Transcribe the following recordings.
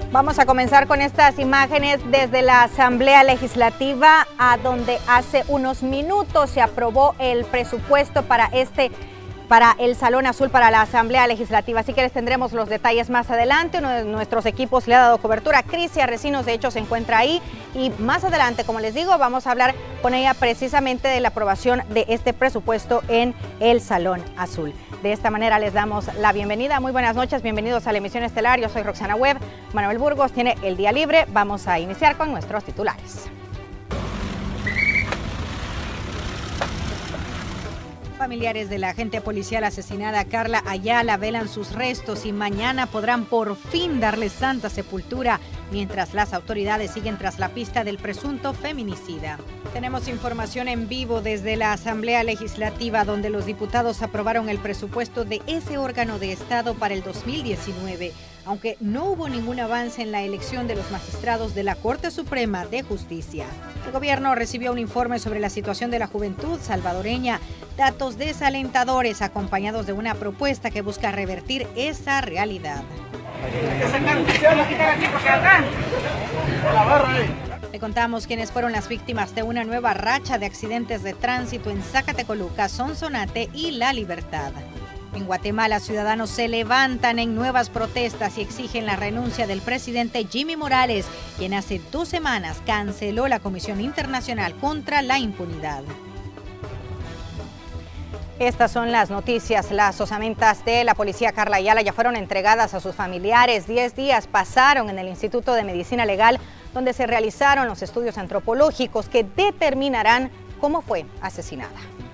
Vamos a comenzar con estas imágenes desde la Asamblea Legislativa, a donde hace unos minutos se aprobó el presupuesto para el Salón Azul para la Asamblea Legislativa. Así que les tendremos los detalles más adelante. Uno de nuestros equipos le ha dado cobertura. Crisia Recinos, de hecho, se encuentra ahí. Y más adelante, como les digo, vamos a hablar con ella precisamente de la aprobación de este presupuesto en el Salón Azul. De esta manera les damos la bienvenida. Muy buenas noches, bienvenidos a la emisión estelar. Yo soy Roxana Webb. Manuel Burgos tiene el día libre. Vamos a iniciar con nuestros titulares. Familiares de la agente policial asesinada Karla Ayala velan sus restos y mañana podrán por fin darle santa sepultura, mientras las autoridades siguen tras la pista del presunto feminicida. Tenemos información en vivo desde la Asamblea Legislativa, donde los diputados aprobaron el presupuesto de ese órgano de Estado para el 2019, aunque no hubo ningún avance en la elección de los magistrados de la Corte Suprema de Justicia. El gobierno recibió un informe sobre la situación de la juventud salvadoreña, datos desalentadores acompañados de una propuesta que busca revertir esa realidad. Le contamos quiénes fueron las víctimas de una nueva racha de accidentes de tránsito en Zacatecoluca, Sonsonate y La Libertad. En Guatemala, ciudadanos se levantan en nuevas protestas y exigen la renuncia del presidente Jimmy Morales, quien hace 2 semanas canceló la Comisión Internacional contra la Impunidad. Estas son las noticias. Las osamentas de la policía Karla Ayala ya fueron entregadas a sus familiares. 10 días pasaron en el Instituto de Medicina Legal, donde se realizaron los estudios antropológicos que determinarán cómo fue asesinada.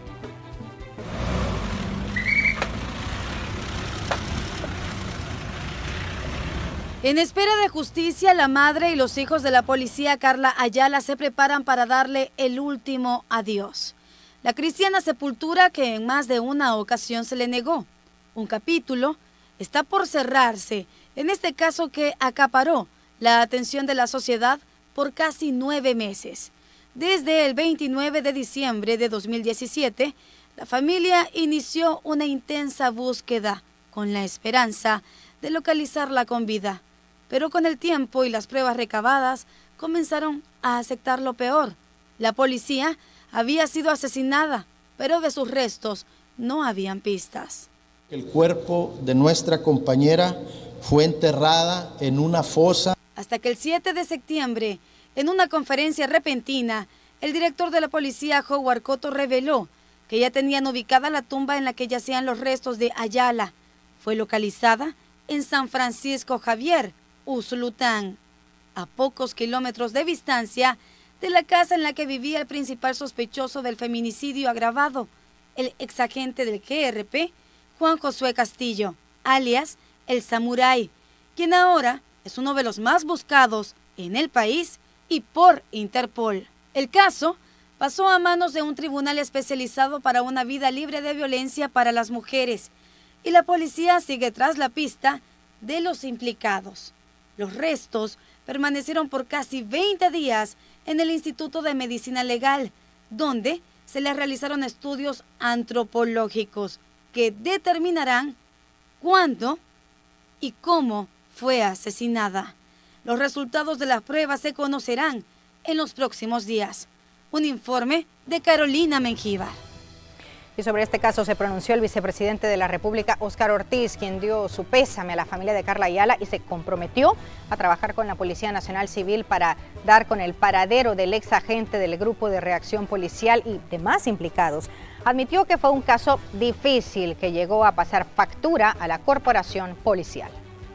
En espera de justicia, la madre y los hijos de la policía Karla Ayala se preparan para darle el último adiós. La cristiana sepultura que en más de una ocasión se le negó. Un capítulo está por cerrarse, en este caso que acaparó la atención de la sociedad por casi 9 meses. Desde el 29 de diciembre de 2017, la familia inició una intensa búsqueda con la esperanza de localizarla con vida. Pero con el tiempo y las pruebas recabadas comenzaron a aceptar lo peor. La policía había sido asesinada, pero de sus restos no habían pistas. El cuerpo de nuestra compañera fue enterrada en una fosa. Hasta que el 7 de septiembre, en una conferencia repentina, el director de la policía, Howard Cotto, reveló que ya tenían ubicada la tumba en la que yacían los restos de Ayala. Fue localizada en San Francisco Javier, Usulután, a pocos kilómetros de distancia de la casa en la que vivía el principal sospechoso del feminicidio agravado, el exagente del GRP, Juan Josué Castillo, alias El Samurái, quien ahora es uno de los más buscados en el país y por Interpol. El caso pasó a manos de un tribunal especializado para una vida libre de violencia para las mujeres, y la policía sigue tras la pista de los implicados. Los restos permanecieron por casi 20 días en el Instituto de Medicina Legal, donde se les realizaron estudios antropológicos que determinarán cuándo y cómo fue asesinada. Los resultados de las pruebas se conocerán en los próximos días. Un informe de Carolina Mengíbar. Y sobre este caso se pronunció el vicepresidente de la República, Óscar Ortiz, quien dio su pésame a la familia de Karla Ayala y se comprometió a trabajar con la Policía Nacional Civil para dar con el paradero del ex agente del Grupo de Reacción Policial y demás implicados. Admitió que fue un caso difícil que llegó a pasar factura a la corporación policial.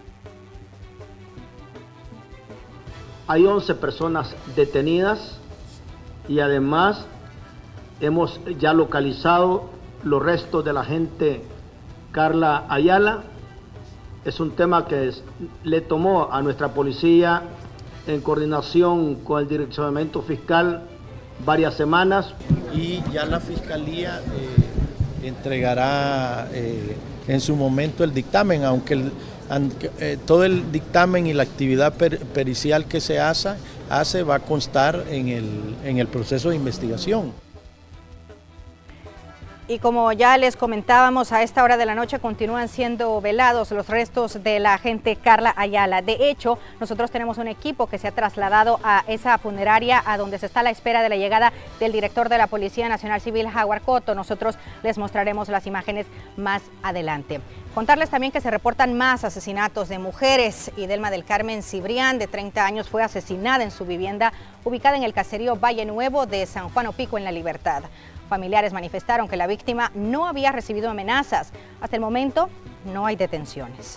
Hay 11 personas detenidas y además hemos ya localizado los restos de la agente Karla Ayala. Es un tema que le tomó a nuestra policía en coordinación con el direccionamiento fiscal varias semanas. Y ya la fiscalía entregará en su momento el dictamen, aunque todo el dictamen y la actividad pericial que se hace va a constar en el proceso de investigación. Y como ya les comentábamos, a esta hora de la noche continúan siendo velados los restos de la agente Karla Ayala. De hecho, nosotros tenemos un equipo que se ha trasladado a esa funeraria, a donde se está a la espera de la llegada del director de la Policía Nacional Civil, Howard Cotto. Nosotros les mostraremos las imágenes más adelante. Contarles también que se reportan más asesinatos de mujeres. Idelma del Carmen Cibrián, de 30 años, fue asesinada en su vivienda ubicada en el caserío Valle Nuevo de San Juan Opico, en La Libertad. Familiares manifestaron que la víctima no había recibido amenazas. Hasta el momento no hay detenciones.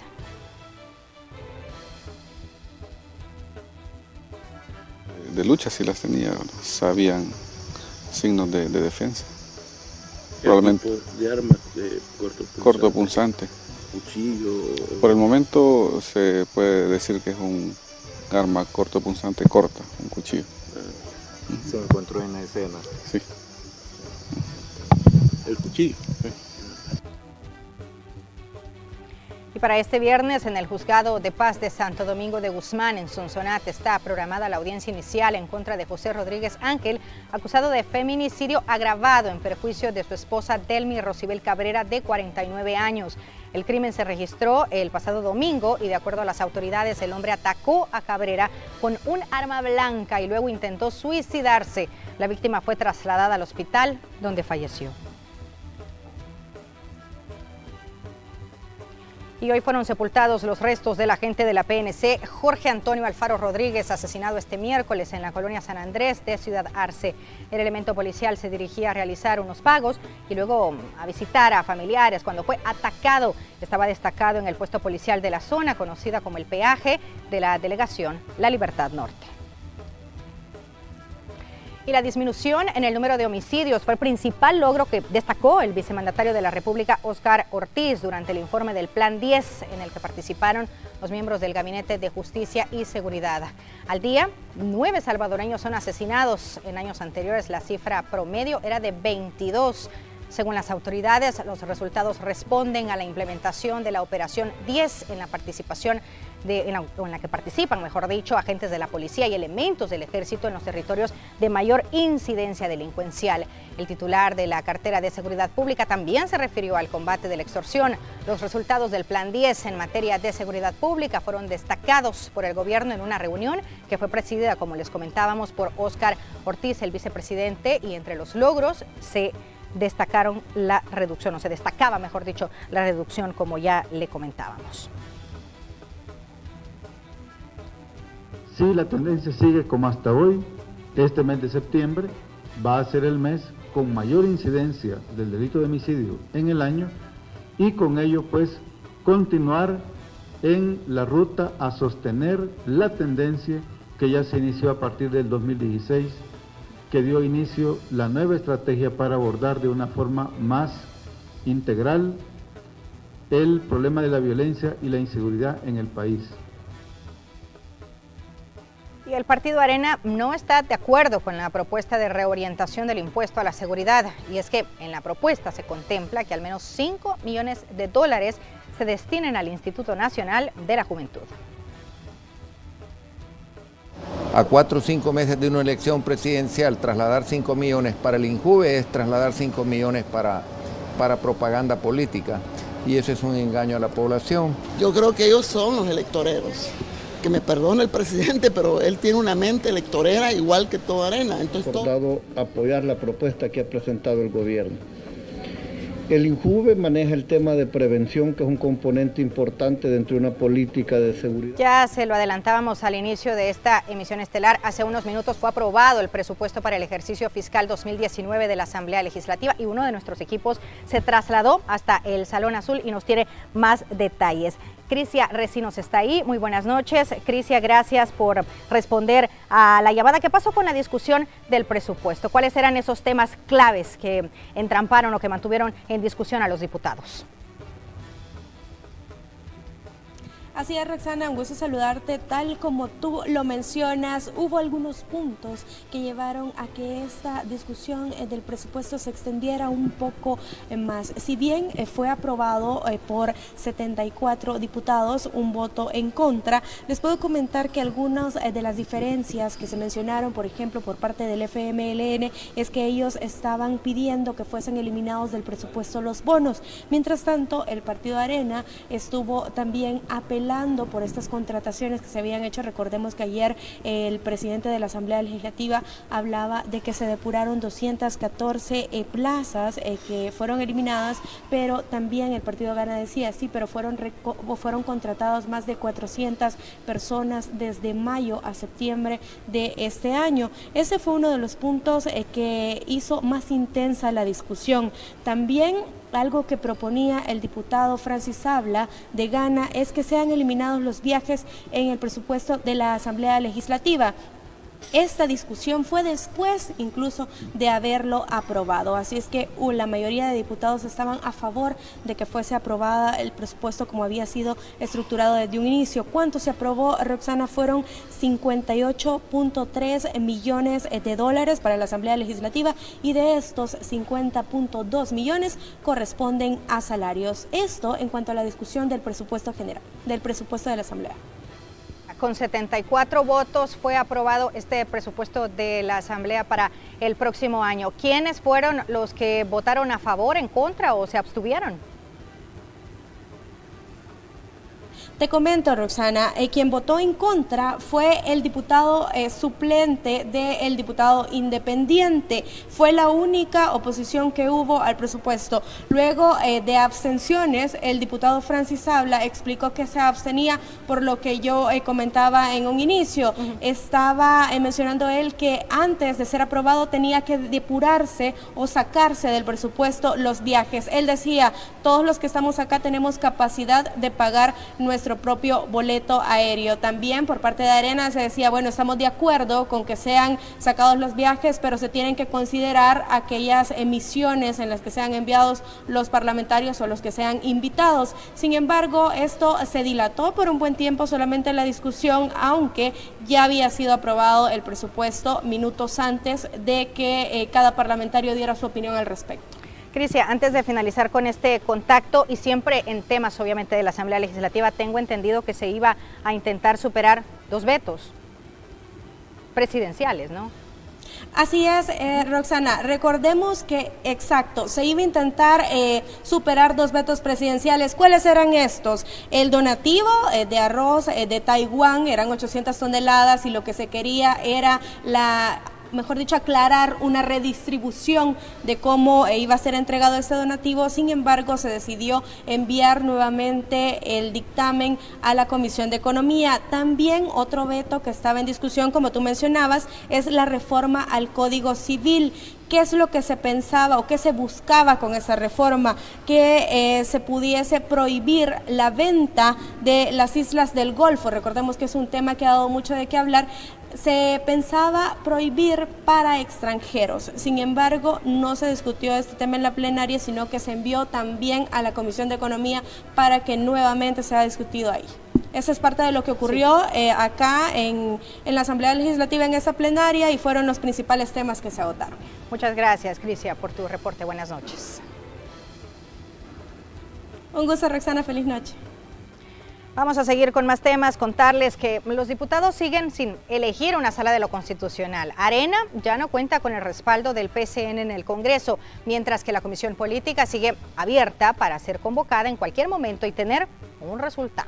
De lucha sí las tenía, sabían signos de defensa. Probablemente de armas cortopunzante. Cuchillo. Por el momento se puede decir que es un arma cortopunzante corta, un cuchillo. Se encontró en la escena. Sí. El cuchillo. Sí. Y para este viernes, en el Juzgado de Paz de Santo Domingo de Guzmán, en Sonsonate, está programada la audiencia inicial en contra de José Rodríguez Ángel, acusado de feminicidio agravado en perjuicio de su esposa Delmi Rosibel Cabrera, de 49 años. El crimen se registró el pasado domingo y, de acuerdo a las autoridades, el hombre atacó a Cabrera con un arma blanca y luego intentó suicidarse. La víctima fue trasladada al hospital, donde falleció. Y hoy fueron sepultados los restos del agente de la PNC, Jorge Antonio Alfaro Rodríguez, asesinado este miércoles en la colonia San Andrés de Ciudad Arce. El elemento policial se dirigía a realizar unos pagos y luego a visitar a familiares cuando fue atacado. Estaba destacado en el puesto policial de la zona, conocida como el peaje de la delegación La Libertad Norte. Y la disminución en el número de homicidios fue el principal logro que destacó el vicemandatario de la República, Óscar Ortiz, durante el informe del Plan 10, en el que participaron los miembros del Gabinete de Justicia y Seguridad. Al día, 9 salvadoreños son asesinados. En años anteriores la cifra promedio era de 22. Según las autoridades, los resultados responden a la implementación de la Operación 10 en la que participan, mejor dicho, agentes de la policía y elementos del ejército en los territorios de mayor incidencia delincuencial. El titular de la cartera de Seguridad Pública también se refirió al combate de la extorsión. Los resultados del Plan 10 en materia de seguridad pública fueron destacados por el gobierno en una reunión que fue presidida, como les comentábamos, por Óscar Ortiz, el vicepresidente, y entre los logros se destacaba, mejor dicho, la reducción, como ya le comentábamos. Si la tendencia sigue como hasta hoy, este mes de septiembre va a ser el mes con mayor incidencia del delito de homicidio en el año, y con ello pues continuar en la ruta a sostener la tendencia que ya se inició a partir del 2016, que dio inicio la nueva estrategia para abordar de una forma más integral el problema de la violencia y la inseguridad en el país. Y el Partido Arena no está de acuerdo con la propuesta de reorientación del impuesto a la seguridad, y es que en la propuesta se contempla que al menos 5 millones de dólares se destinen al Instituto Nacional de la Juventud. A 4 o 5 meses de una elección presidencial, trasladar 5 millones para el INJUVE es trasladar 5 millones para propaganda política, y eso es un engaño a la población. Yo creo que ellos son los electoreros. Que me perdone el presidente, pero él tiene una mente electorera igual que toda Arena. Entonces, acordado apoyar la propuesta que ha presentado el gobierno. El INJUVE maneja el tema de prevención, que es un componente importante dentro de una política de seguridad. Ya se lo adelantábamos al inicio de esta emisión estelar. Hace unos minutos fue aprobado el presupuesto para el ejercicio fiscal 2019 de la Asamblea Legislativa, y uno de nuestros equipos se trasladó hasta el Salón Azul y nos tiene más detalles. Crisia Recinos está ahí. Muy buenas noches. Crisia, gracias por responder a la llamada. ¿Qué pasó con la discusión del presupuesto? ¿Cuáles eran esos temas claves que entramparon o que mantuvieron en discusión a los diputados? Así es, Roxana, un gusto saludarte. Tal como tú lo mencionas, hubo algunos puntos que llevaron a que esta discusión del presupuesto se extendiera un poco más. Si bien fue aprobado por 74 diputados, un voto en contra, les puedo comentar que algunas de las diferencias que se mencionaron, por ejemplo, por parte del FMLN, es que ellos estaban pidiendo que fuesen eliminados del presupuesto los bonos. Mientras tanto, el Partido Arena estuvo también apelando por estas contrataciones que se habían hecho. Recordemos que ayer el presidente de la Asamblea Legislativa hablaba de que se depuraron 214 plazas que fueron eliminadas, pero también el Partido Gana decía, sí, pero fueron contratados más de 400 personas desde mayo a septiembre de este año. Ese fue uno de los puntos que hizo más intensa la discusión. También algo que proponía el diputado Francis Habla de Gana es que sean eliminados los viajes en el presupuesto de la Asamblea Legislativa. Esta discusión fue después incluso de haberlo aprobado, así es que la mayoría de diputados estaban a favor de que fuese aprobada el presupuesto como había sido estructurado desde un inicio. ¿Cuánto se aprobó, Roxana? Fueron 58.3 millones de dólares para la Asamblea Legislativa y de estos 50.2 millones corresponden a salarios. Esto en cuanto a la discusión del presupuesto general, del presupuesto de la Asamblea. Con 74 votos fue aprobado este presupuesto de la Asamblea para el próximo año. ¿Quiénes fueron los que votaron a favor, en contra o se abstuvieron? Te comento, Roxana, quien votó en contra fue el diputado suplente del diputado independiente. Fue la única oposición que hubo al presupuesto. Luego de abstenciones, el diputado Francis Habla explicó que se abstenía por lo que yo comentaba en un inicio. Estaba mencionando él que antes de ser aprobado tenía que depurarse o sacarse del presupuesto los viajes. Él decía, todos los que estamos acá tenemos capacidad de pagar nuestro propio boleto aéreo. También por parte de Arena se decía, bueno, estamos de acuerdo con que sean sacados los viajes, pero se tienen que considerar aquellas emisiones en las que sean enviados los parlamentarios o los que sean invitados. Sin embargo, esto se dilató por un buen tiempo solamente la discusión, aunque ya había sido aprobado el presupuesto minutos antes de que cada parlamentario diera su opinión al respecto. Crisia, antes de finalizar con este contacto y siempre en temas obviamente de la Asamblea Legislativa, tengo entendido que se iba a intentar superar 2 vetos presidenciales, ¿no? Así es, Roxana, recordemos que, exacto, se iba a intentar superar 2 vetos presidenciales. ¿Cuáles eran estos? El donativo de arroz de Taiwán, eran 800 toneladas y lo que se quería era aclarar una redistribución de cómo iba a ser entregado este donativo. Sin embargo, se decidió enviar nuevamente el dictamen a la Comisión de Economía. También otro veto que estaba en discusión, como tú mencionabas, es la reforma al Código Civil. ¿Qué es lo que se pensaba o qué se buscaba con esa reforma? Que se pudiese prohibir la venta de las islas del Golfo. Recordemos que es un tema que ha dado mucho de qué hablar. Se pensaba prohibir para extranjeros. Sin embargo, no se discutió este tema en la plenaria, sino que se envió también a la Comisión de Economía para que nuevamente sea discutido ahí. Esa es parte de lo que ocurrió acá en la Asamblea Legislativa en esa plenaria y fueron los principales temas que se votaron. Muchas gracias, Crisia, por tu reporte. Buenas noches. Un gusto, Roxana. Feliz noche. Vamos a seguir con más temas, contarles que los diputados siguen sin elegir una sala de lo constitucional. Arena ya no cuenta con el respaldo del PCN en el Congreso, mientras que la Comisión Política sigue abierta para ser convocada en cualquier momento y tener un resultado.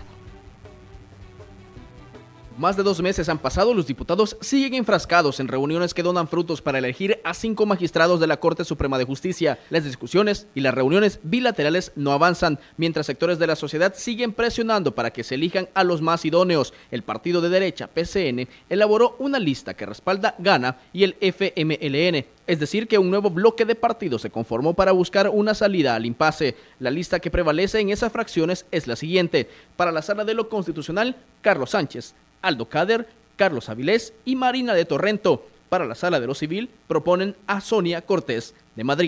Más de 2 meses han pasado, los diputados siguen enfrascados en reuniones que donan frutos para elegir a 5 magistrados de la Corte Suprema de Justicia. Las discusiones y las reuniones bilaterales no avanzan, mientras sectores de la sociedad siguen presionando para que se elijan a los más idóneos. El partido de derecha, PCN, elaboró una lista que respalda Gana y el FMLN. Es decir, que un nuevo bloque de partidos se conformó para buscar una salida al impasse. La lista que prevalece en esas fracciones es la siguiente. Para la Sala de lo Constitucional, Carlos Sánchez, Aldo Cader, Carlos Avilés y Marina de Torrento. Para la Sala de lo Civil proponen a Sonia Cortés de Madrid.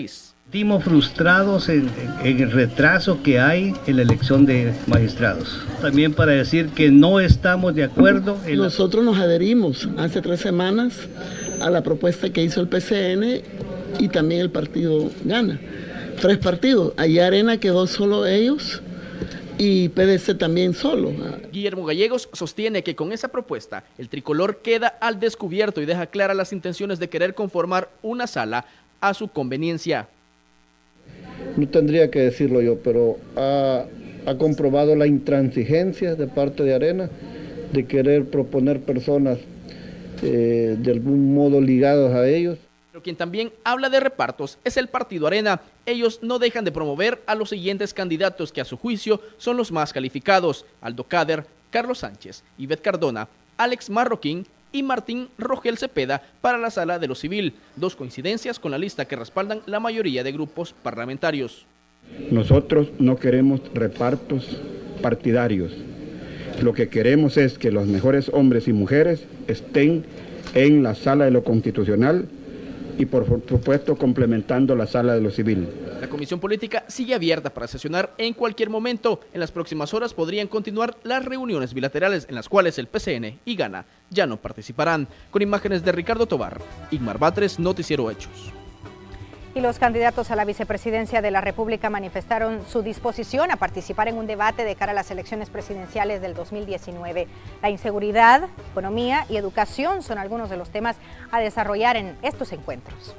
Estamos frustrados en el retraso que hay en la elección de magistrados. También para decir que no estamos de acuerdo. Nosotros nos adherimos hace 3 semanas a la propuesta que hizo el PCN y también el partido Gana. 3 partidos. Allá Arena quedó solo ellos y PDC también solo. Guillermo Gallegos sostiene que con esa propuesta el tricolor queda al descubierto y deja claras las intenciones de querer conformar una sala a su conveniencia. No tendría que decirlo yo, pero ha comprobado la intransigencia de parte de Arena de querer proponer personas de algún modo ligadas a ellos. Pero quien también habla de repartos es el partido Arena. Ellos no dejan de promover a los siguientes candidatos que a su juicio son los más calificados: Aldo Cader, Carlos Sánchez, Ivette Cardona, Alex Marroquín y Martín Rogel Cepeda para la Sala de lo Civil. 2 coincidencias con la lista que respaldan la mayoría de grupos parlamentarios. Nosotros no queremos repartos partidarios. Lo que queremos es que los mejores hombres y mujeres estén en la Sala de lo Constitucional y por supuesto complementando la Sala de lo Civil. La Comisión Política sigue abierta para sesionar en cualquier momento. En las próximas horas podrían continuar las reuniones bilaterales en las cuales el PCN y Gana ya no participarán. Con imágenes de Ricardo Tobar, Igmar Batres, Noticiero Hechos. Y los candidatos a la vicepresidencia de la República manifestaron su disposición a participar en un debate de cara a las elecciones presidenciales del 2019. La inseguridad, economía y educación son algunos de los temas a desarrollar en estos encuentros.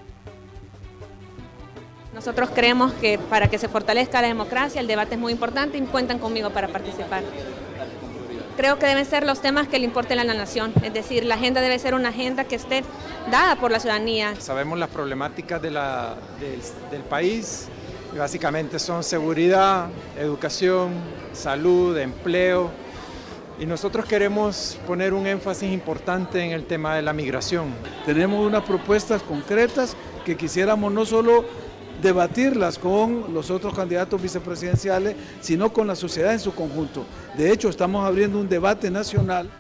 Nosotros creemos que para que se fortalezca la democracia, el debate es muy importante y cuentan conmigo para participar. Creo que deben ser los temas que le importen a la nación, es decir, la agenda debe ser una agenda que esté dada por la ciudadanía. Sabemos las problemáticas del país, básicamente son seguridad, educación, salud, empleo, y nosotros queremos poner un énfasis importante en el tema de la migración. Tenemos unas propuestas concretas que quisiéramos no solo debatirlas con los otros candidatos vicepresidenciales, sino con la sociedad en su conjunto. De hecho, estamos abriendo un debate nacional.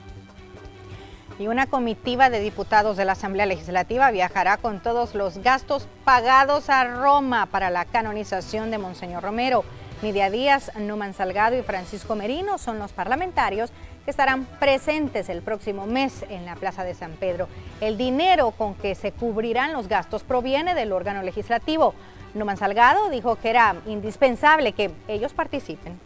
Y una comitiva de diputados de la Asamblea Legislativa viajará con todos los gastos pagados a Roma para la canonización de Monseñor Romero. Nidia Díaz, Numan Salgado y Francisco Merino son los parlamentarios que estarán presentes el próximo mes en la Plaza de San Pedro. El dinero con que se cubrirán los gastos proviene del órgano legislativo. Numan Salgado dijo que era indispensable que ellos participen.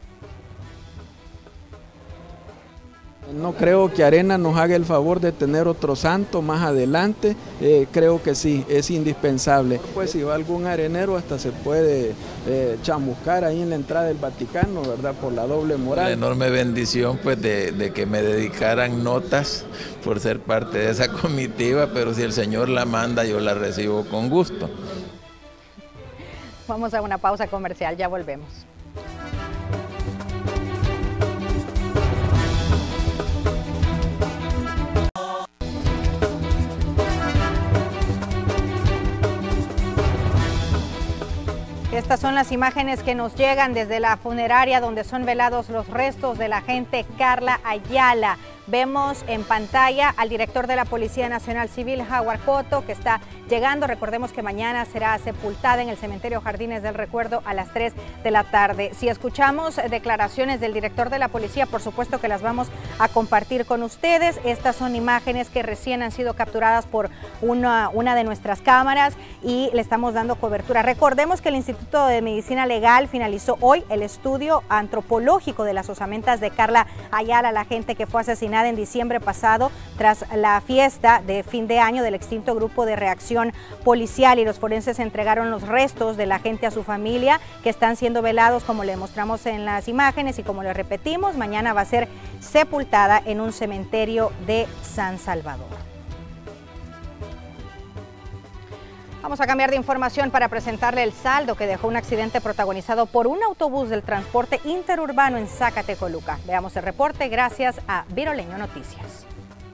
No creo que Arena nos haga el favor de tener otro santo más adelante, creo que sí, es indispensable. Pues si va algún arenero hasta se puede chamuscar ahí en la entrada del Vaticano, ¿verdad? Por la doble moral. La enorme bendición pues de que me dedicaran notas por ser parte de esa comitiva, pero si el Señor la manda yo la recibo con gusto. Vamos a una pausa comercial, ya volvemos. Estas son las imágenes que nos llegan desde la funeraria donde son velados los restos de la agente Karla Ayala. Vemos en pantalla al director de la Policía Nacional Civil, Howard Cotto, que está llegando. Recordemos que mañana será sepultada en el cementerio Jardines del Recuerdo a las 3 de la tarde. Si escuchamos declaraciones del director de la policía, por supuesto que las vamos a compartir con ustedes. Estas son imágenes que recién han sido capturadas por una de nuestras cámaras y le estamos dando cobertura. Recordemos que el Instituto de Medicina Legal finalizó hoy el estudio antropológico de las osamentas de Karla Ayala, la agente que fue asesinada en diciembre pasado tras la fiesta de fin de año del extinto Grupo de Reacción Policial, y los forenses entregaron los restos de la agente a su familia, que están siendo velados como le mostramos en las imágenes, y como le repetimos, mañana va a ser sepultada en un cementerio de San Salvador. Vamos a cambiar de información para presentarle el saldo que dejó un accidente protagonizado por un autobús del transporte interurbano en Zacatecoluca. Veamos el reporte gracias a Viroleño Noticias.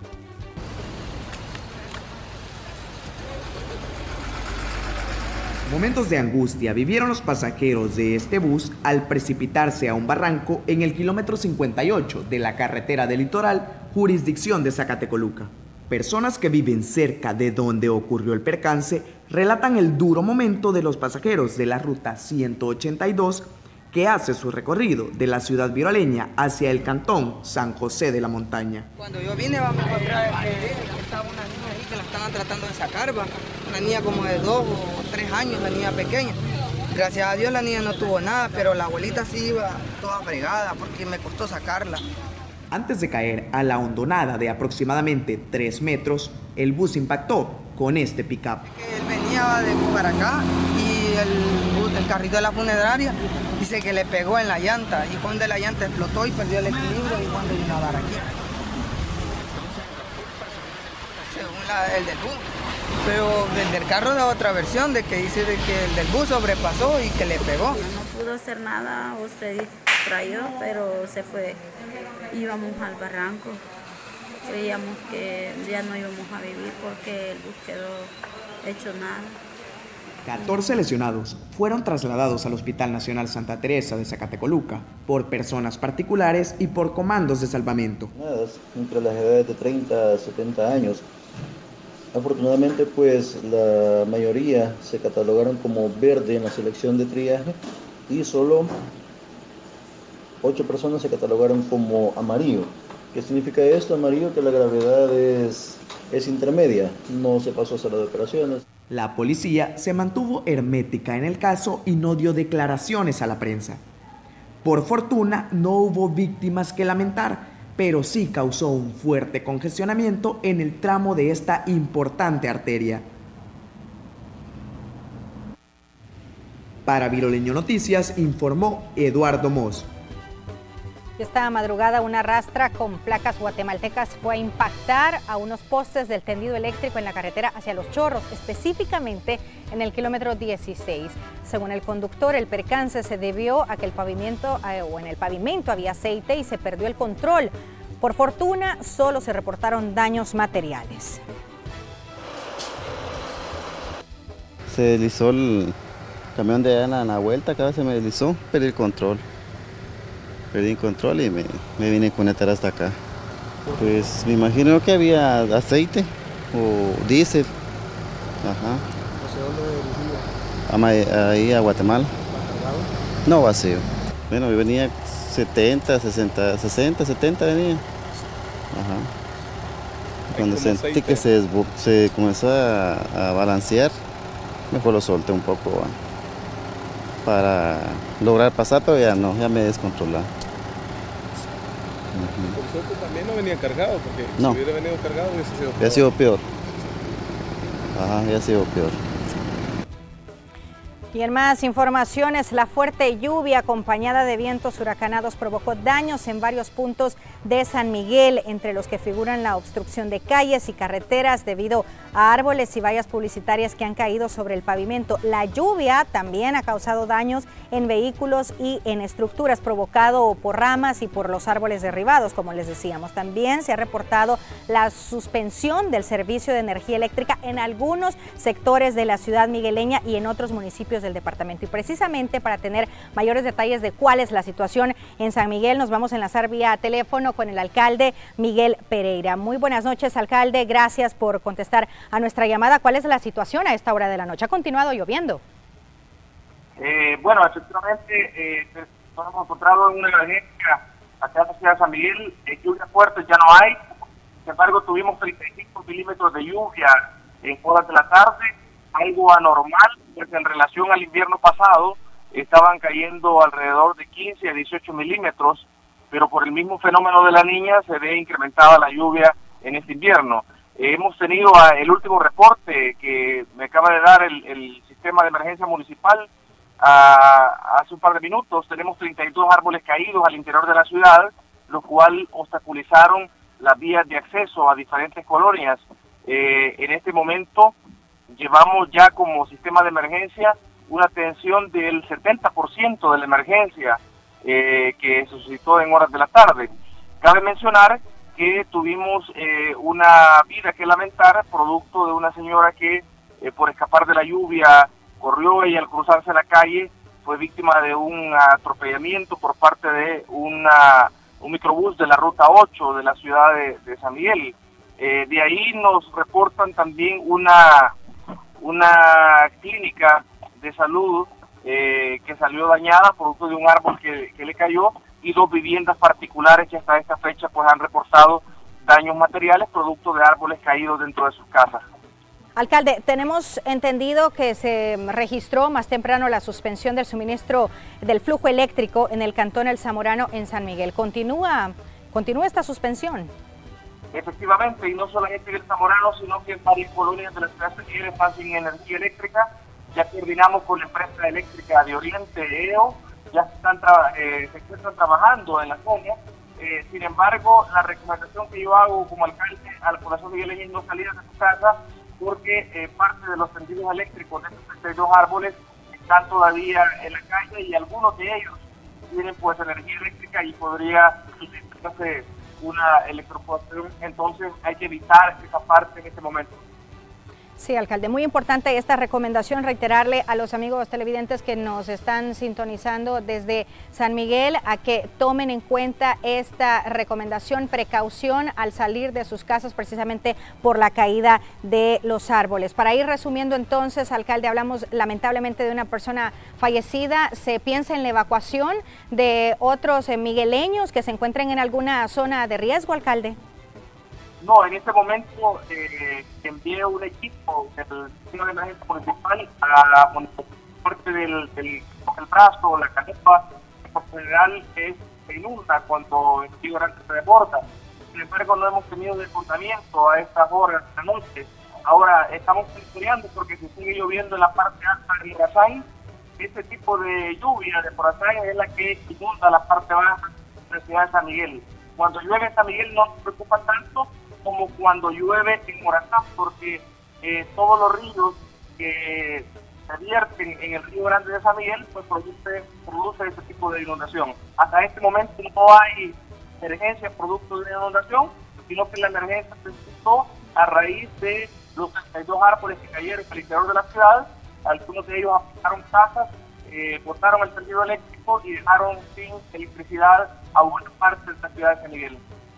Momentos de angustia vivieron los pasajeros de este bus al precipitarse a un barranco en el kilómetro 58 de la carretera del Litoral, jurisdicción de Zacatecoluca. Personas que viven cerca de donde ocurrió el percance relatan el duro momento de los pasajeros de la ruta 182 que hace su recorrido de la ciudad viroleña hacia el cantón San José de la Montaña. Cuando yo vine, vamos a encontrar que estaba una niña ahí que la estaban tratando de sacar, una niña como de 2 o 3 años, la niña pequeña. Gracias a Dios la niña no tuvo nada, pero la abuelita sí iba toda fregada porque me costó sacarla. Antes de caer a la hondonada de aproximadamente 3 metros, el bus impactó con este pick-up. Él venía de para acá y el carrito de la funeraria dice que le pegó en la llanta y cuando la llanta explotó y perdió el equilibrio y cuando vino a dar aquí. Según el del bus. Pero el del carro da otra versión de que dice de que el del bus sobrepasó y que le pegó. No pudo hacer nada, usted distraído, pero se fue. Íbamos al barranco. Creíamos que ya no íbamos a vivir porque el bus quedó hecho nada. 14 lesionados fueron trasladados al Hospital Nacional Santa Teresa de Zacatecoluca por personas particulares y por comandos de salvamento. Entre las edades de 30 a 70 años. Afortunadamente, pues la mayoría se catalogaron como verde en la selección de triaje y solo 8 personas se catalogaron como amarillo. ¿Qué significa esto? Amarillo, que la gravedad es intermedia, no se pasó a sala de operaciones. La policía se mantuvo hermética en el caso y no dio declaraciones a la prensa. Por fortuna, no hubo víctimas que lamentar, pero sí causó un fuerte congestionamiento en el tramo de esta importante arteria. Para Viroleño Noticias informó Eduardo Mos. Esta madrugada una rastra con placas guatemaltecas fue a impactar a unos postes del tendido eléctrico en la carretera hacia Los Chorros, específicamente en el kilómetro 16. Según el conductor, el percance se debió a que en el pavimento había aceite y se perdió el control. Por fortuna, solo se reportaron daños materiales. Se deslizó el camión de allá en la vuelta, acá se me deslizó, perdí el control. Perdí el control y me vine a conectar hasta acá. Pues me imagino que había aceite o diésel. Ajá. ¿Hacia dónde dirigía? Ahí a Guatemala. No, vacío. Bueno, yo venía 70, 70 venía. Ajá. Cuando sentí que se comenzó a balancear, mejor lo solté un poco para lograr pasar, pero ya no, ya me descontrolaba. Por suerte también no venía cargado, porque no. Si hubiera venido cargado hubiese sido peor. Hubiera sido peor. Ajá, hubiera sido peor. Y en más informaciones, la fuerte lluvia acompañada de vientos huracanados provocó daños en varios puntos de San Miguel, entre los que figuran la obstrucción de calles y carreteras debido a árboles y vallas publicitarias que han caído sobre el pavimento. La lluvia también ha causado daños en vehículos y en estructuras, provocado por ramas y por los árboles derribados, como les decíamos. También se ha reportado la suspensión del servicio de energía eléctrica en algunos sectores de la ciudad migueleña y en otros municipios del departamento. Y precisamente para tener mayores detalles de cuál es la situación en San Miguel, nos vamos a enlazar vía teléfono con el alcalde Miguel Pereira. Muy buenas noches, alcalde, gracias por contestar a nuestra llamada. ¿Cuál es la situación a esta hora de la noche? ¿Ha continuado lloviendo? Bueno, efectivamente nos hemos encontrado en una emergencia acá en la ciudad de San Miguel. Lluvia fuerte ya no hay, sin embargo tuvimos 35 milímetros de lluvia en horas de la tarde, algo anormal, porque en relación al invierno pasado estaban cayendo alrededor de 15 a 18 milímetros, pero por el mismo fenómeno de la Niña se ve incrementada la lluvia en este invierno. Hemos tenido el último reporte que me acaba de dar el sistema de emergencia municipal hace un par de minutos. Tenemos 32 árboles caídos al interior de la ciudad, lo cual obstaculizaron las vías de acceso a diferentes colonias. En este momento llevamos ya como sistema de emergencia una atención del 70% de la emergencia que se suscitó en horas de la tarde. Cabe mencionar que tuvimos una vida que lamentar, producto de una señora que por escapar de la lluvia corrió y al cruzarse la calle fue víctima de un atropellamiento por parte de un microbús de la ruta 8 de la ciudad de San Miguel. De ahí nos reportan también una una clínica de salud que salió dañada producto de un árbol que le cayó, y 2 viviendas particulares que hasta esta fecha pues han reportado daños materiales producto de árboles caídos dentro de sus casas. Alcalde, tenemos entendido que se registró más temprano la suspensión del suministro del flujo eléctrico en el cantón El Zamorano en San Miguel. ¿Continúa esta suspensión? Efectivamente, y no solamente en El Zamorano, sino que en varias colonias de la ciudad de San Miguel están sin energía eléctrica. Ya coordinamos con la empresa eléctrica de Oriente, EO, ya se encuentran trabajando en la zona. Sin embargo, la recomendación que yo hago como alcalde a la población migueleña es no salir de su casa, porque parte de los tendidos eléctricos de estos 32 árboles están todavía en la calle, y algunos de ellos tienen pues energía eléctrica y podría hacerse una electrocución. Entonces hay que evitar esa parte en este momento. Sí, alcalde, muy importante esta recomendación, reiterarle a los amigos televidentes que nos están sintonizando desde San Miguel a que tomen en cuenta esta recomendación, precaución al salir de sus casas precisamente por la caída de los árboles. Para ir resumiendo entonces, alcalde, hablamos lamentablemente de una persona fallecida. ¿Se piensa en la evacuación de otros migueleños que se encuentren en alguna zona de riesgo, alcalde? No, en este momento envié un equipo del Sistema de Emergencia Municipal a monitorear parte del brazo, la canepa, que por general se inunda cuando el río Grande se desborda. Sin embargo, no hemos tenido desbordamiento a estas horas de la noche. Ahora estamos monitoreando porque si sigue lloviendo en la parte alta de Morazán, este tipo de lluvia de Morazán es la que inunda la parte baja de la ciudad de San Miguel. Cuando llueve en San Miguel no nos preocupa tanto como cuando llueve en Morazán, porque todos los ríos que se vierten en el río Grande de San Miguel pues produce ese tipo de inundación. Hasta este momento no hay emergencia producto de inundación, sino que la emergencia se suscitó a raíz de los 32 árboles que cayeron en el interior de la ciudad. Algunos de ellos afectaron casas, botaron el tendido eléctrico y dejaron sin electricidad a buena parte de la ciudad de San Miguel.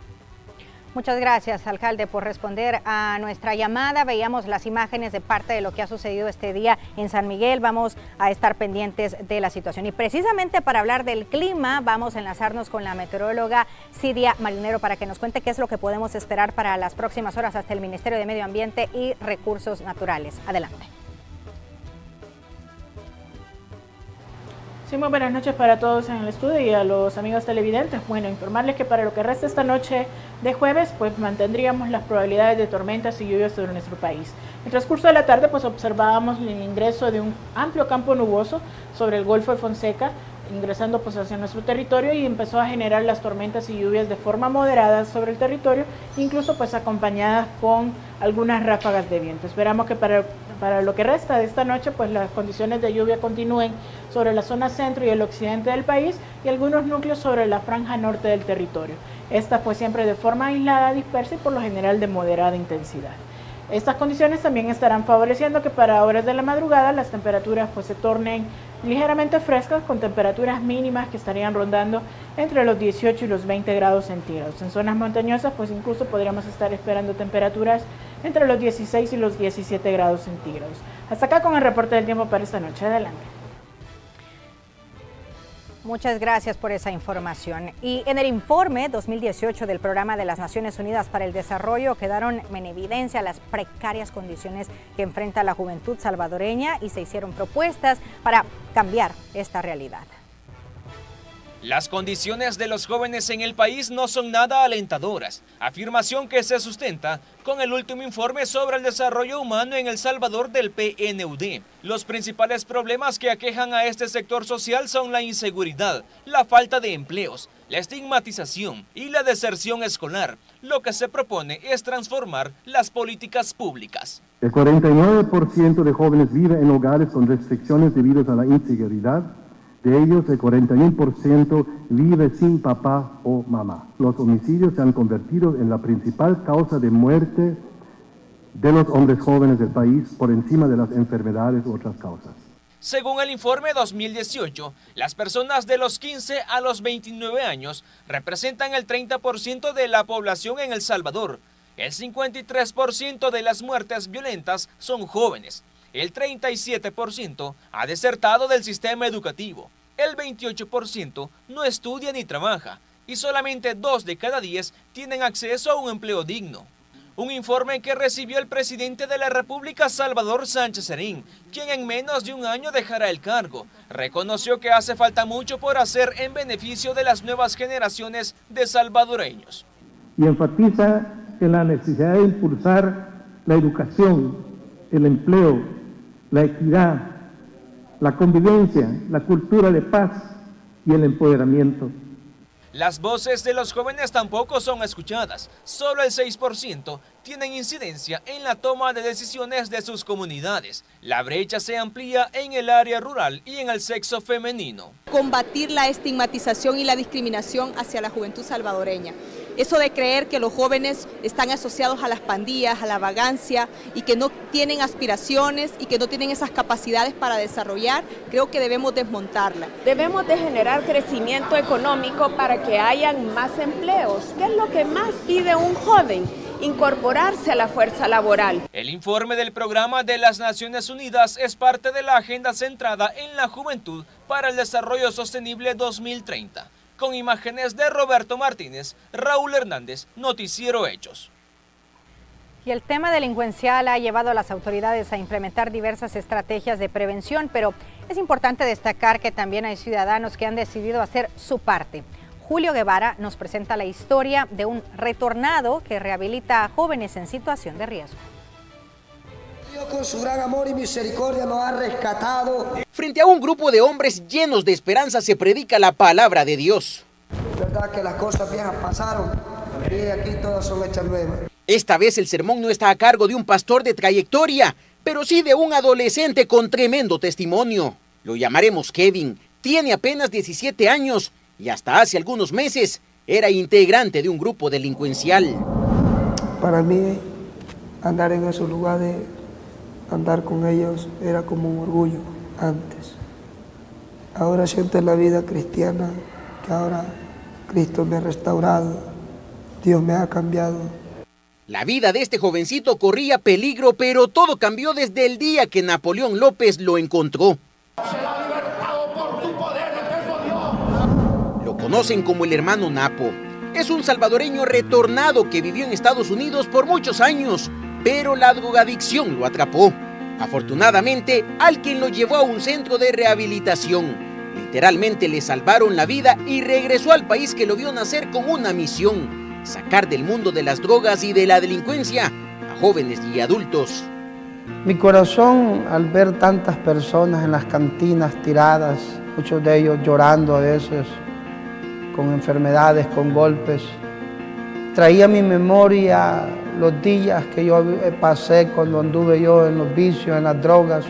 Muchas gracias, alcalde, por responder a nuestra llamada. Veíamos las imágenes de parte de lo que ha sucedido este día en San Miguel. Vamos a estar pendientes de la situación. Y precisamente para hablar del clima, vamos a enlazarnos con la meteoróloga Cidia Marinero para que nos cuente qué es lo que podemos esperar para las próximas horas hasta el Ministerio de Medio Ambiente y Recursos Naturales. Adelante. Sí, muy buenas noches para todos en el estudio y a los amigos televidentes. Bueno, informarles que para lo que resta esta noche de jueves, pues mantendríamos las probabilidades de tormentas y lluvias sobre nuestro país. En el transcurso de la tarde, pues observábamos el ingreso de un amplio campo nuboso sobre el Golfo de Fonseca, ingresando pues hacia nuestro territorio, y empezó a generar las tormentas y lluvias de forma moderada sobre el territorio, incluso pues acompañadas con algunas ráfagas de viento. Esperamos que para lo que resta de esta noche pues las condiciones de lluvia continúen sobre la zona centro y el occidente del país y algunos núcleos sobre la franja norte del territorio. Estas pues siempre de forma aislada, dispersa y por lo general de moderada intensidad. Estas condiciones también estarán favoreciendo que para horas de la madrugada las temperaturas pues se tornen ligeramente frescas, con temperaturas mínimas que estarían rondando entre los 18 y los 20 grados centígrados. En zonas montañosas pues incluso podríamos estar esperando temperaturas entre los 16 y los 17 grados centígrados. Hasta acá con el reporte del tiempo para esta noche. Adelante. Muchas gracias por esa información. Y en el informe 2018 del Programa de las Naciones Unidas para el Desarrollo quedaron en evidencia las precarias condiciones que enfrenta la juventud salvadoreña y se hicieron propuestas para cambiar esta realidad. Las condiciones de los jóvenes en el país no son nada alentadoras, afirmación que se sustenta con el último informe sobre el desarrollo humano en El Salvador del PNUD. Los principales problemas que aquejan a este sector social son la inseguridad, la falta de empleos, la estigmatización y la deserción escolar. Lo que se propone es transformar las políticas públicas. El 49% de jóvenes vive en hogares con restricciones debidas a la inseguridad. De ellos, el 41% vive sin papá o mamá. Los homicidios se han convertido en la principal causa de muerte de los hombres jóvenes del país, por encima de las enfermedades u otras causas. Según el informe 2018, las personas de los 15 a los 29 años representan el 30% de la población en El Salvador. El 53% de las muertes violentas son jóvenes. El 37% ha desertado del sistema educativo, el 28% no estudia ni trabaja y solamente 2 de cada 10 tienen acceso a un empleo digno. Un informe que recibió el presidente de la República, Salvador Sánchez Serén, quien en menos de un año dejará el cargo, reconoció que hace falta mucho por hacer en beneficio de las nuevas generaciones de salvadoreños. Y enfatiza en la necesidad de impulsar la educación, el empleo, la equidad, la convivencia, la cultura de paz y el empoderamiento. Las voces de los jóvenes tampoco son escuchadas. Solo el 6% tienen incidencia en la toma de decisiones de sus comunidades. La brecha se amplía en el área rural y en el sexo femenino. Combatir la estigmatización y la discriminación hacia la juventud salvadoreña. Eso de creer que los jóvenes están asociados a las pandillas, a la vagancia y que no tienen aspiraciones y que no tienen esas capacidades para desarrollar, creo que debemos desmontarla. Debemos de generar crecimiento económico para que hayan más empleos. ¿Qué es lo que más pide un joven? Incorporarse a la fuerza laboral. El informe del Programa de las Naciones Unidas es parte de la agenda centrada en la juventud para el desarrollo sostenible 2030. Con imágenes de Roberto Martínez, Raúl Hernández, Noticiero Hechos. Y el tema delincuencial ha llevado a las autoridades a implementar diversas estrategias de prevención, pero es importante destacar que también hay ciudadanos que han decidido hacer su parte. Julio Guevara nos presenta la historia de un retornado que rehabilita a jóvenes en situación de riesgo. Dios con su gran amor y misericordia nos ha rescatado. Frente a un grupo de hombres llenos de esperanza se predica la palabra de Dios. Es verdad que las cosas viejas pasaron y aquí todas son hechas nuevas. Esta vez el sermón no está a cargo de un pastor de trayectoria, pero sí de un adolescente con tremendo testimonio. Lo llamaremos Kevin, tiene apenas 17 años y hasta hace algunos meses era integrante de un grupo delincuencial. Para mí, andar en esos lugares, andar con ellos, era como un orgullo antes. Ahora siento la vida cristiana, que ahora Cristo me ha restaurado, Dios me ha cambiado. La vida de este jovencito corría peligro, pero todo cambió desde el día que Napoleón López lo encontró. Lo conocen como el hermano Napo. Es un salvadoreño retornado que vivió en Estados Unidos por muchos años, pero la drogadicción lo atrapó. Afortunadamente, alguien lo llevó a un centro de rehabilitación. Literalmente le salvaron la vida y regresó al país que lo vio nacer con una misión: sacar del mundo de las drogas y de la delincuencia a jóvenes y adultos. Mi corazón, al ver tantas personas en las cantinas tiradas, muchos de ellos llorando a veces, con enfermedades, con golpes, traía a mi memoria los días que yo pasé cuando anduve yo en los vicios, en las drogas.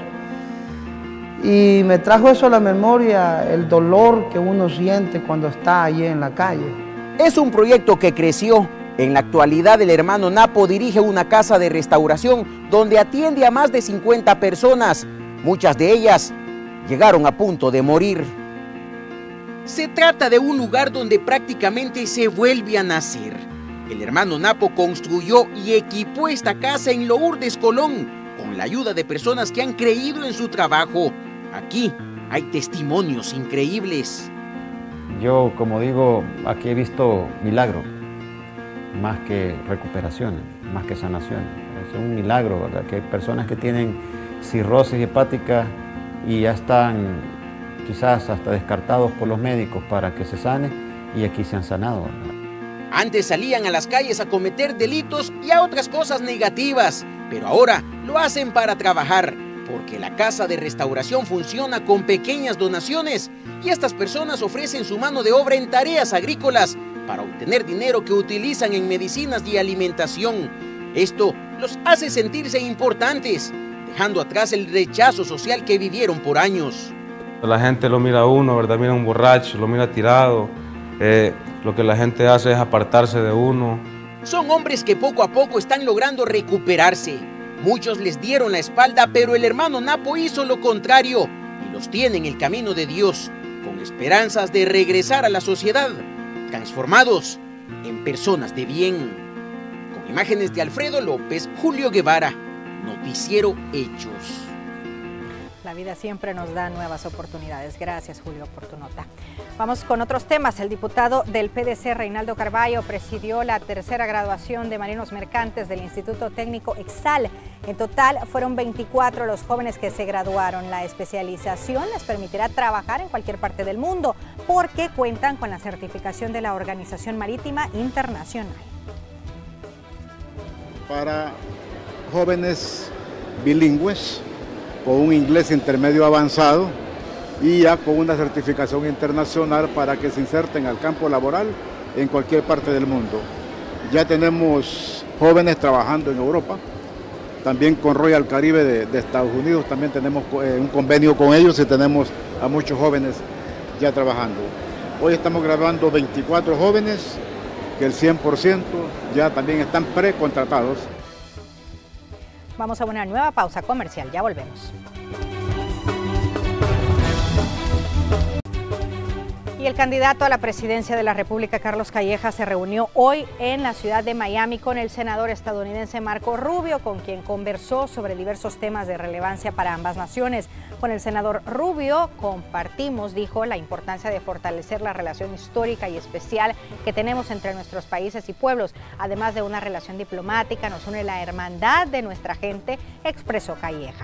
Y me trajo eso a la memoria, el dolor que uno siente cuando está allí en la calle. Es un proyecto que creció. En la actualidad el hermano Napo dirige una casa de restauración donde atiende a más de 50 personas. Muchas de ellas llegaron a punto de morir. Se trata de un lugar donde prácticamente se vuelve a nacer. El hermano Napo construyó y equipó esta casa en Lourdes, Colón, con la ayuda de personas que han creído en su trabajo. Aquí hay testimonios increíbles. Yo, como digo, aquí he visto milagro, más que recuperaciones, más que sanaciones. Es un milagro, ¿verdad? Que hay personas que tienen cirrosis hepática y ya están quizás hasta descartados por los médicos para que se sane, y aquí se han sanado, ¿verdad? Antes salían a las calles a cometer delitos y a otras cosas negativas, pero ahora lo hacen para trabajar, porque la casa de restauración funciona con pequeñas donaciones y estas personas ofrecen su mano de obra en tareas agrícolas para obtener dinero que utilizan en medicinas y alimentación. Esto los hace sentirse importantes, dejando atrás el rechazo social que vivieron por años. La gente lo mira a uno, ¿verdad? Mira a un borracho, lo mira tirado. Lo que la gente hace es apartarse de uno. Son hombres que poco a poco están logrando recuperarse. Muchos les dieron la espalda, pero el hermano Napo hizo lo contrario y los tiene en el camino de Dios, con esperanzas de regresar a la sociedad, transformados en personas de bien. Con imágenes de Alfredo López, Julio Guevara, Noticiero Hechos. La vida siempre nos da nuevas oportunidades. Gracias, Julio, por tu nota. Vamos con otros temas. El diputado del PDC, Reinaldo Carballo, presidió la tercera graduación de marinos mercantes del Instituto Técnico Exal. En total fueron 24 los jóvenes que se graduaron. La especialización les permitirá trabajar en cualquier parte del mundo porque cuentan con la certificación de la Organización Marítima Internacional. Para jóvenes bilingües con un inglés intermedio avanzado y ya con una certificación internacional para que se inserten al campo laboral en cualquier parte del mundo. Ya tenemos jóvenes trabajando en Europa, también con Royal Caribe de Estados Unidos, también tenemos un convenio con ellos y tenemos a muchos jóvenes ya trabajando. Hoy estamos graduando 24 jóvenes que el 100% ya también están precontratados. Vamos a una nueva pausa comercial, ya volvemos. Y el candidato a la presidencia de la República, Carlos Calleja, se reunió hoy en la ciudad de Miami con el senador estadounidense Marco Rubio, con quien conversó sobre diversos temas de relevancia para ambas naciones. Con el senador Rubio compartimos, dijo, la importancia de fortalecer la relación histórica y especial que tenemos entre nuestros países y pueblos. Además de una relación diplomática, nos une la hermandad de nuestra gente, expresó Calleja.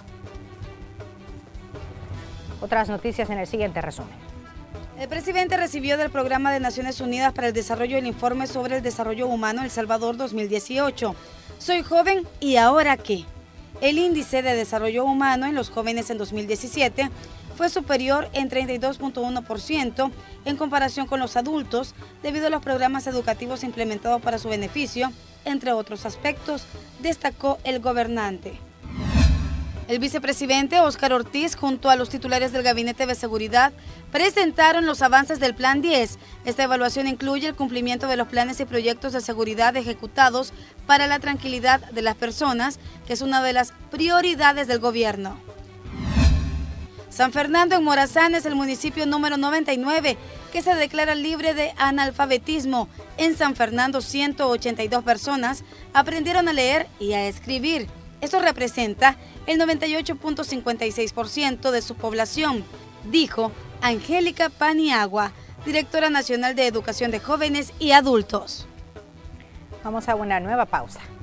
Otras noticias en el siguiente resumen. El presidente recibió del Programa de Naciones Unidas para el Desarrollo el informe sobre el desarrollo humano El Salvador 2018. Soy joven y ¿ahora qué? El índice de desarrollo humano en los jóvenes en 2017 fue superior en 32.1% en comparación con los adultos debido a los programas educativos implementados para su beneficio, entre otros aspectos, destacó el gobernante. El vicepresidente Óscar Ortiz, junto a los titulares del Gabinete de Seguridad, presentaron los avances del Plan 10. Esta evaluación incluye el cumplimiento de los planes y proyectos de seguridad ejecutados para la tranquilidad de las personas, que es una de las prioridades del gobierno. San Fernando en Morazán es el municipio número 99 que se declara libre de analfabetismo. En San Fernando, 182 personas aprendieron a leer y a escribir. Esto representa el 98.56% de su población, dijo Angélica Paniagua, directora nacional de Educación de Jóvenes y Adultos. Vamos a una nueva pausa.